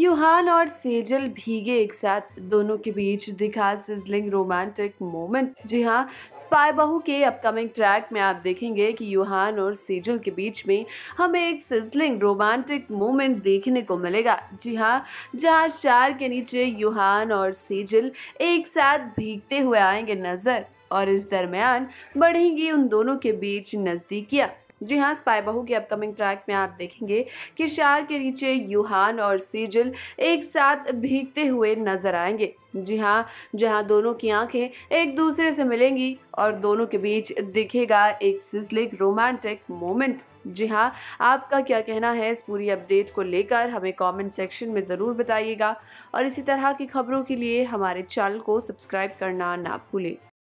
यूहान और सेजल भीगे एक साथ, दोनों के बीच दिखा सिजलिंग रोमांटिक मोमेंट। जी हाँ, स्पाई बहू के अपकमिंग ट्रैक में आप देखेंगे कि यूहान और सेजल के बीच में हमें एक सिजलिंग रोमांटिक मोमेंट देखने को मिलेगा। जी हाँ, जहाँ शार के नीचे यूहान और सेजल एक साथ भीगते हुए आएंगे नजर, और इस दरमियान बढ़ेंगी उन दोनों के बीच नजदीकियां। जी हाँ, स्पाई बहू के अपकमिंग ट्रैक में आप देखेंगे कि शार के नीचे यूहान और सेजल एक साथ भीगते हुए नजर आएंगे। जी हाँ, जहाँ दोनों की आंखें एक दूसरे से मिलेंगी और दोनों के बीच दिखेगा एक सिजलिंग रोमांटिक मोमेंट। जी हाँ, आपका क्या कहना है इस पूरी अपडेट को लेकर, हमें कमेंट सेक्शन में ज़रूर बताइएगा और इसी तरह की खबरों के लिए हमारे चैनल को सब्सक्राइब करना ना भूलें।